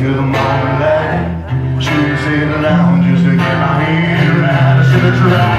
till the morning light. Shouldn't sit down just to get my head right. I should have tried.